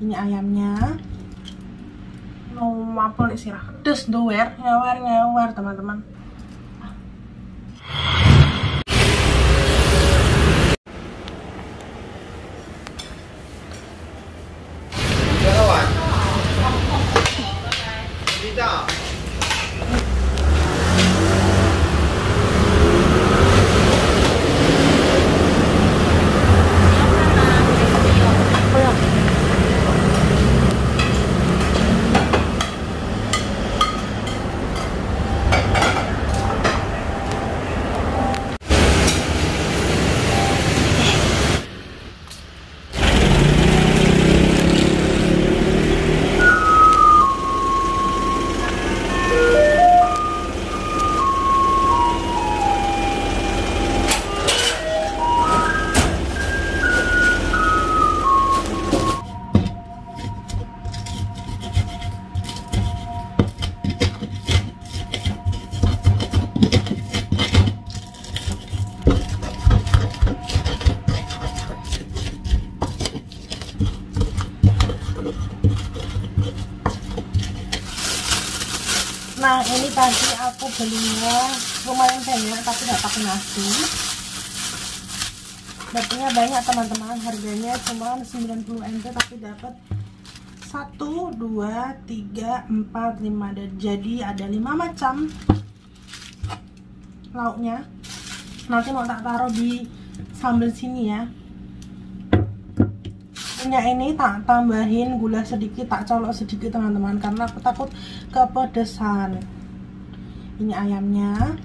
Ini ayamnya. Mau mampu nih sirah. Terus doer, ngawar teman-teman. Nah ini tadi aku belinya lumayan banyak tapi nggak pakai nasi. Dapatnya banyak teman-teman, harganya cuma 90 NT tapi dapat 1, 2, 3, 4, 5 dan jadi ada 5 macam lauknya. Nanti mau tak taruh di sambal sini ya. Minyak ini tak tambahin gula sedikit, tak colok sedikit teman-teman karena aku takut kepedesan. Ini ayamnya.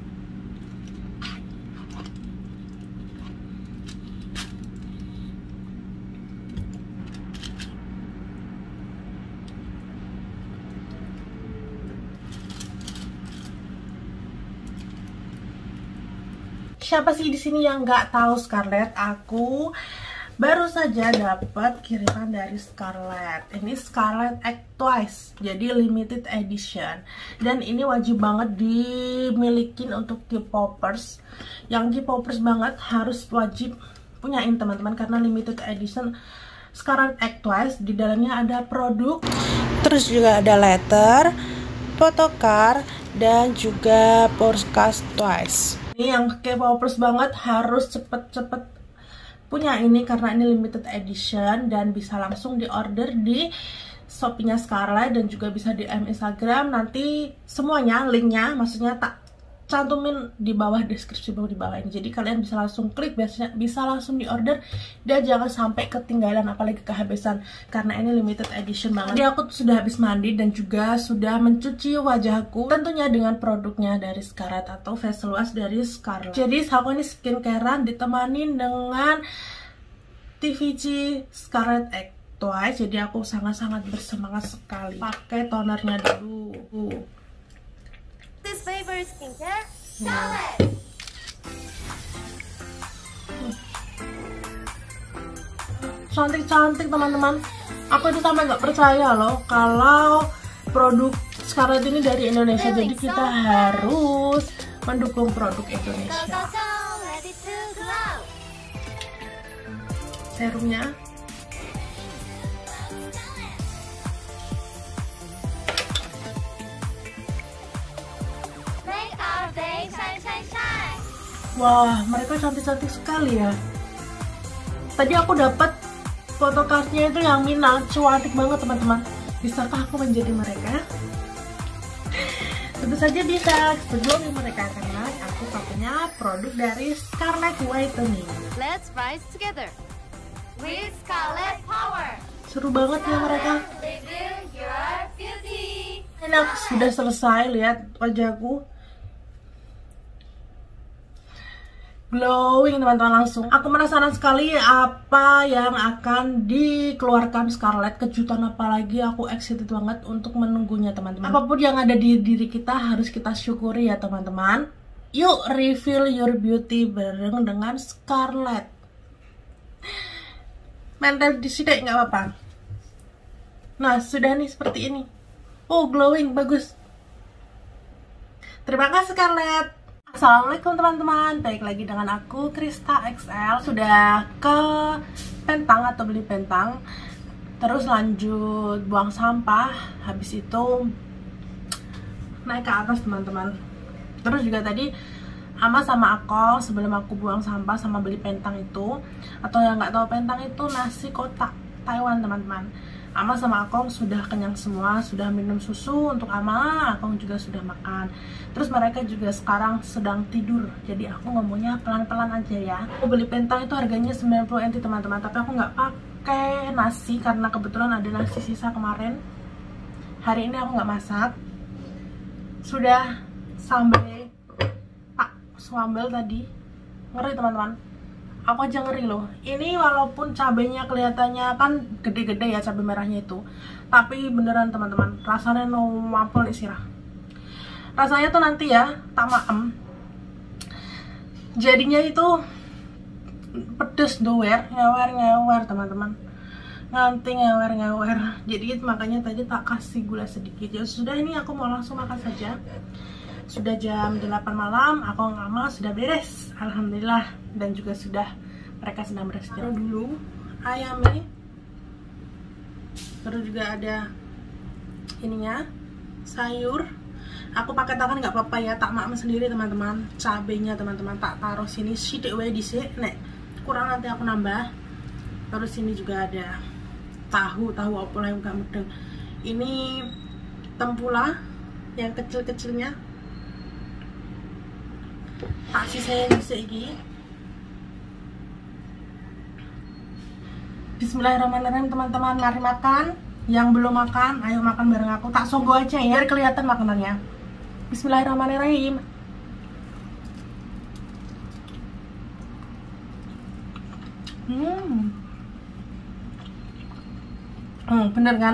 Siapa sih di sini yang nggak tahu Scarlett? Aku baru saja dapat kiriman dari Scarlett. Ini Scarlett Egg Twice, jadi limited edition. Dan ini wajib banget dimilikin untuk K-popers. Yang K-popers banget harus wajib punyain teman-teman karena limited edition Scarlett Egg Twice. Di dalamnya ada produk, terus juga ada letter, photocard, dan juga podcast Twice. Ini yang K-popers banget harus cepet-cepet punya ini karena ini limited edition dan bisa langsung diorder di Shopee-nya Scarlett dan juga bisa DM Instagram. Nanti semuanya linknya maksudnya tak cantumin di bawah deskripsi di bawah ini, jadi kalian bisa langsung klik, biasanya bisa langsung diorder dan jangan sampai ketinggalan apalagi kehabisan karena ini limited edition banget. Jadi aku sudah habis mandi dan juga sudah mencuci wajahku tentunya dengan produknya dari Scarlett atau facial wash dari Scarlett. Jadi aku ini skincarean ditemani dengan TVG Scarlett Egg Twice, jadi aku sangat-sangat bersemangat sekali. Pakai tonernya dulu. This flavor skincare, Scarlett. Cantik-cantik teman-teman. Aku itu sampai nggak percaya loh kalau produk Scarlett ini dari Indonesia. Jadi kita harus mendukung produk Indonesia. Serumnya. Wah, mereka cantik-cantik sekali ya. Tadi aku dapat photocardnya itu yang Minang, cantik banget teman-teman. Bisakah aku menjadi mereka? Tentu saja bisa, sebelum mereka karena aku pakainya produk dari Scarlett Whitening. Let's rise together with Scarlett Power. Seru banget ya mereka. Reveal your beauty. Ini aku sudah selesai, lihat wajahku. Glowing teman-teman langsung. Aku penasaran sekali apa yang akan dikeluarkan Scarlett, kejutan apa lagi. Aku excited banget untuk menunggunya teman-teman. Apapun yang ada di diri kita harus kita syukuri ya teman-teman. Yuk reveal your beauty bareng dengan Scarlett. Mental di sini nggak apa-apa. Nah sudah nih seperti ini. Oh glowing, bagus. Terima kasih Scarlett. Assalamualaikum teman-teman, baik lagi dengan aku Krista XL. Sudah ke Pentang atau beli Pentang. terus lanjut buang sampah, habis itu naik ke atas teman-teman. Terus juga tadi Ama sama aku sebelum aku buang sampah sama beli pentang itu, atau yang nggak tahu pentang itu nasi kotak Taiwan teman-teman. Ama sama Akong sudah kenyang semua, sudah minum susu untuk Ama, Akong juga sudah makan. Terus mereka juga sekarang sedang tidur, jadi aku ngomongnya pelan-pelan aja ya. Aku beli pentang itu harganya 90 NT teman-teman, tapi aku nggak pakai nasi karena kebetulan ada nasi sisa kemarin. Hari ini aku nggak masak. Sudah sambal tadi, ngeri teman-teman. Aku aja ngeri loh. Ini walaupun cabenya kelihatannya kan gede-gede ya, cabai merahnya itu, tapi beneran teman-teman, rasanya no mampol isirah. Rasanya tuh nanti ya, tak maem. Jadinya itu pedes doer, ngewer teman-teman. Nanti ngewer. Jadi makanya tadi tak kasih gula sedikit. Ya sudah, ini aku mau langsung makan saja. Sudah jam 8 malam, aku sama sudah beres, alhamdulillah. Dan juga mereka sedang beristirahat dulu. Ayamnya, terus juga ada ininya, sayur. Aku pakai tangan nggak apa-apa ya, tak makan sendiri teman-teman. Cabenya teman-teman tak taruh sini, sidik wae dhisik, nek kurang nanti aku nambah. Terus ini juga ada tahu apa lah yang gak mudeng. Ini tempura yang kecil-kecilnya. Tak sisain lagi. Bismillahirrahmanirrahim teman-teman, mari makan. Yang belum makan, ayo makan bareng aku. Tak songgo aja ya, biar kelihatan makanannya. Bismillahirrahmanirrahim. Bener kan?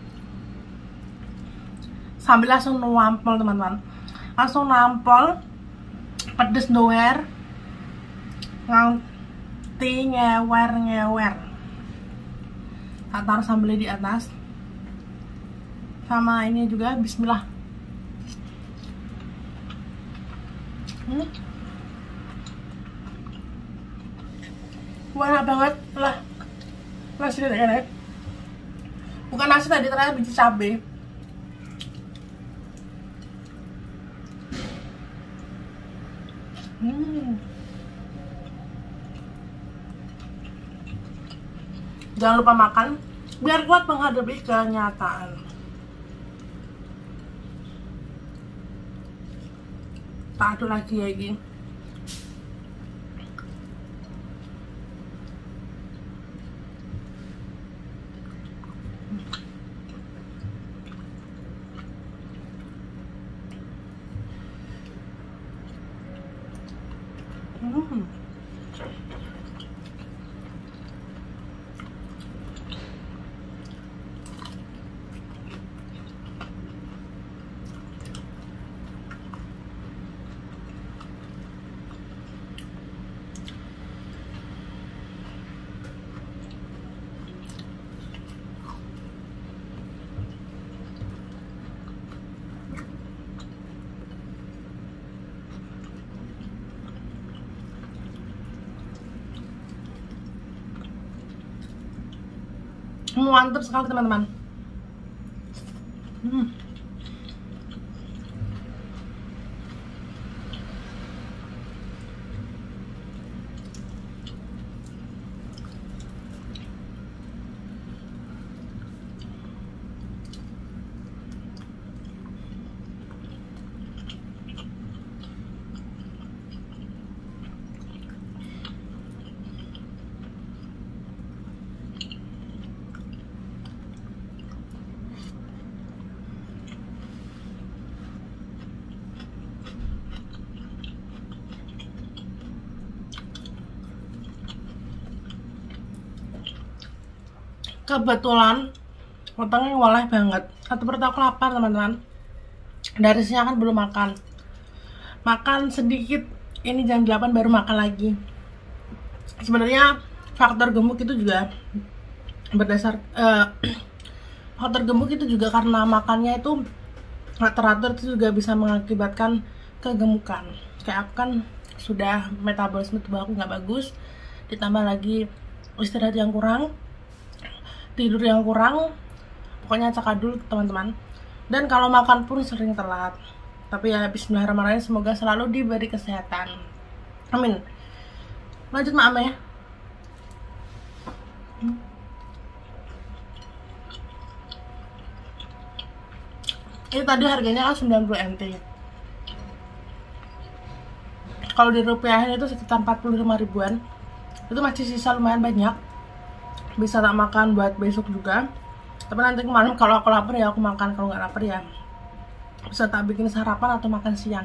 Sambil langsung nampol teman-teman. Langsung nampol, pedes doer, nganti ngewer. Tak taruh sambelnya di atas. Sama ini juga, bismillah. Enak banget lah. Nasi enak. Bukan nasi tadi, ternyata biji cabai. Jangan lupa makan biar kuat menghadapi kenyataan. Tak aduk lagi. Mantap sekali teman-teman. Kebetulan matangnya waleh banget. Atau perut aku lapar teman-teman. Dari siang kan belum makan sedikit. Ini jam 8 baru makan lagi. Sebenarnya faktor gemuk itu juga faktor gemuk itu juga karena makannya itu nggak teratur, itu juga bisa mengakibatkan kegemukan. Kayak aku kan sudah metabolisme tubuh aku nggak bagus, ditambah lagi istirahat yang kurang. tidur yang kurang, pokoknya cakadul teman-teman. Dan kalau makan pun sering telat. Tapi ya bismillahirrahmanirrahim, semoga selalu diberi kesehatan. Amin. Lanjut Mak Ame. Ini tadi harganya kan 90 NT. Kalau dirupiahin itu sekitar 45 ribuan. Itu masih sisa lumayan banyak. Bisa tak makan buat besok juga. Tapi nanti kemarin kalau aku lapar ya aku makan, kalau nggak lapar ya bisa tak bikin sarapan atau makan siang.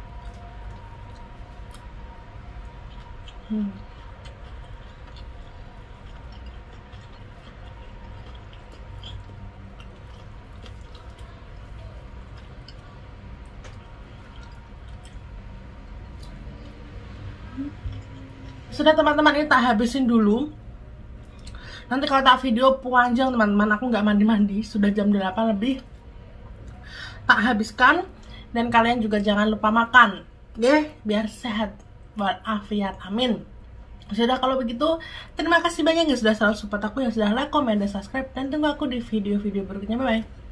Sudah teman-teman, ini tak habisin dulu. Nanti kalau tak video panjang teman-teman, aku nggak mandi-mandi, sudah jam 8 lebih. Tak habiskan, dan kalian juga jangan lupa makan, oke? Biar sehat walafiat, amin. Sudah kalau begitu, terima kasih banyak yang sudah selalu support aku, yang sudah like, comment, dan subscribe. Dan tunggu aku di video-video berikutnya, bye-bye.